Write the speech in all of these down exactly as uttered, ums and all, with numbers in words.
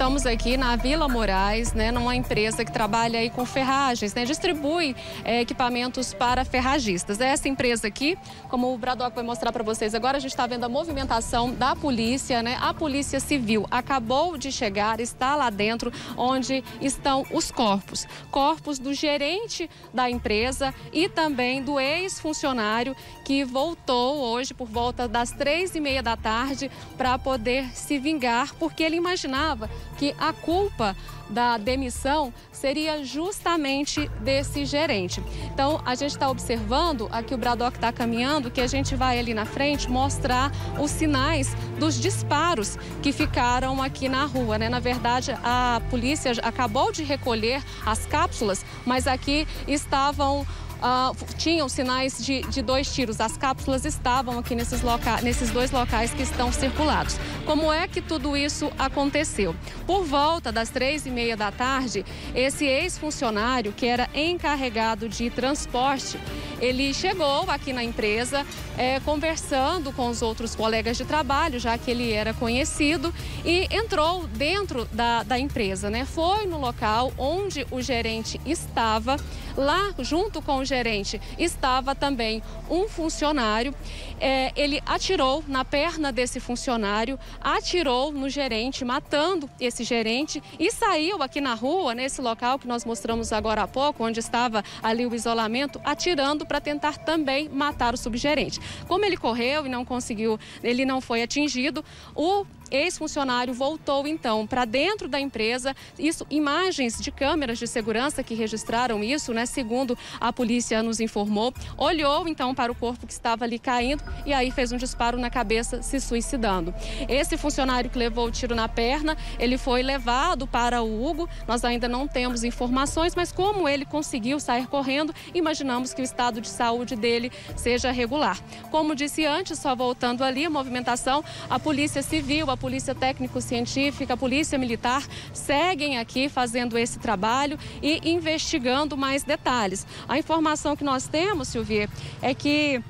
estamos aqui na Vila Moraes, né, numa empresa que trabalha aí com ferragens, né, distribui é, equipamentos para ferragistas. Essa empresa aqui, como o Bradock vai mostrar para vocês agora, a gente está vendo a movimentação da polícia, né? A Polícia Civil acabou de chegar, está lá dentro, onde estão os corpos. Corpos do gerente da empresa e também do ex-funcionário que voltou hoje por volta das três e meia da tarde para poder se vingar, porque ele imaginava que a culpa da demissão seria justamente desse gerente. Então, a gente está observando, aqui o Bradock está caminhando, que a gente vai ali na frente mostrar os sinais dos disparos que ficaram aqui na rua, né? Na verdade, a polícia acabou de recolher as cápsulas, mas aqui estavam... Uh, tinham sinais de, de dois tiros. As cápsulas estavam aqui nesses, loca nesses dois locais que estão circulados. Como é que tudo isso aconteceu? Por volta das três e meia da tarde, esse ex-funcionário, que era encarregado de transporte, ele chegou aqui na empresa, é, conversando com os outros colegas de trabalho, já que ele era conhecido, e entrou dentro da, da empresa, né? Foi no local onde o gerente estava. Lá, junto com o gerente, estava também um funcionário. É, ele atirou na perna desse funcionário, atirou no gerente, matando esse gerente, e saiu aqui na rua, nesse local que nós mostramos agora há pouco, onde estava ali o isolamento, atirando para tentar também matar o subgerente. Como ele correu e não conseguiu, ele não foi atingido, o ex-funcionário voltou então para dentro da empresa. Isso, imagens de câmeras de segurança que registraram isso, né? Segundo a polícia nos informou, olhou então para o corpo que estava ali caindo e aí fez um disparo na cabeça, se suicidando. Esse funcionário que levou o tiro na perna, ele foi levado para o Hugo. Nós ainda não temos informações, mas como ele conseguiu sair correndo, imaginamos que o estado de saúde dele seja regular. Como disse antes, só voltando ali a movimentação, a Polícia Civil, a Polícia Técnico-Científica, a Polícia Militar seguem aqui fazendo esse trabalho e investigando mais detalhes. A informação que nós temos, Silvia, é que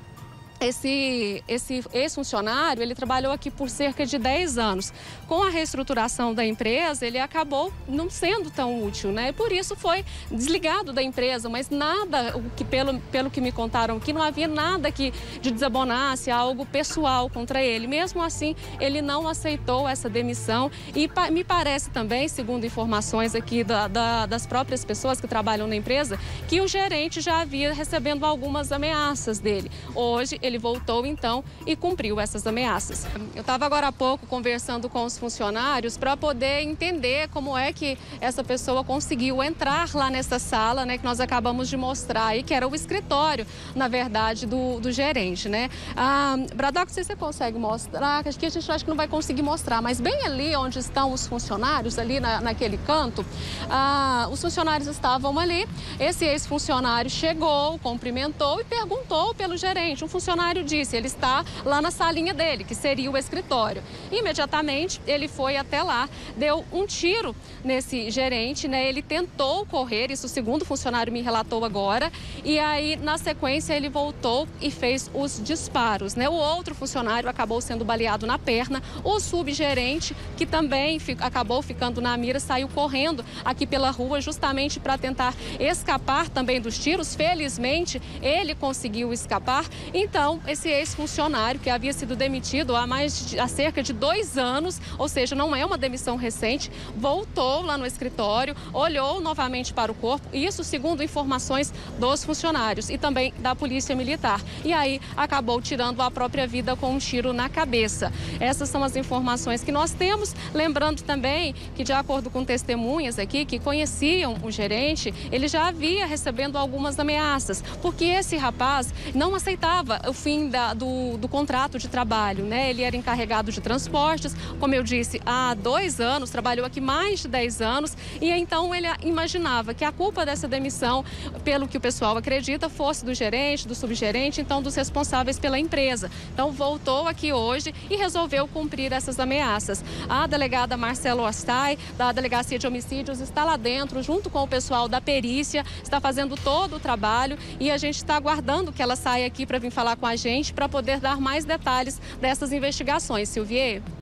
Esse, esse ex-funcionário, ele trabalhou aqui por cerca de dez anos. Com a reestruturação da empresa, ele acabou não sendo tão útil, né? Por isso foi desligado da empresa, mas nada, o que, pelo, pelo que me contaram aqui, não havia nada que de desabonasse, algo pessoal contra ele. Mesmo assim, ele não aceitou essa demissão e pa, me parece também, segundo informações aqui da, da, das próprias pessoas que trabalham na empresa, que o gerente já havia recebendo algumas ameaças dele. Hoje, ele Ele voltou então e cumpriu essas ameaças. Eu estava agora há pouco conversando com os funcionários para poder entender como é que essa pessoa conseguiu entrar lá nessa sala, né, que nós acabamos de mostrar aí, que era o escritório, na verdade, do, do gerente, né? Ah, Bradock, não sei se você consegue mostrar, acho que a gente acho que não vai conseguir mostrar, mas bem ali onde estão os funcionários, ali na, naquele canto, ah, os funcionários estavam ali. Esse ex-funcionário chegou, cumprimentou e perguntou pelo gerente. Um funcionário O funcionário disse, ele está lá na salinha dele, que seria o escritório. Imediatamente, ele foi até lá, deu um tiro nesse gerente, né? Ele tentou correr, isso segundo o funcionário me relatou agora, e aí, na sequência, ele voltou e fez os disparos, né? O outro funcionário acabou sendo baleado na perna, o subgerente, que também fico, acabou ficando na mira, saiu correndo aqui pela rua, justamente para tentar escapar também dos tiros. Felizmente, ele conseguiu escapar. Então, esse ex-funcionário que havia sido demitido há mais de, há cerca de dois anos, ou seja, não é uma demissão recente, voltou lá no escritório, olhou novamente para o corpo, isso segundo informações dos funcionários e também da Polícia Militar. E aí acabou tirando a própria vida com um tiro na cabeça. Essas são as informações que nós temos. Lembrando também que, de acordo com testemunhas aqui que conheciam o gerente, ele já havia recebendo algumas ameaças, porque esse rapaz não aceitava o fim da, do, do contrato de trabalho, né? Ele era encarregado de transportes, como eu disse, há dois anos, trabalhou aqui mais de dez anos, e então ele imaginava que a culpa dessa demissão, pelo que o pessoal acredita, fosse do gerente, do subgerente, então dos responsáveis pela empresa. Então voltou aqui hoje e resolveu cumprir essas ameaças. A delegada Marcelo Ostai, da Delegacia de Homicídios, está lá dentro, junto com o pessoal da perícia, está fazendo todo o trabalho e a gente está aguardando que ela saia aqui para vir falar com a gente, para poder dar mais detalhes dessas investigações. Silvier?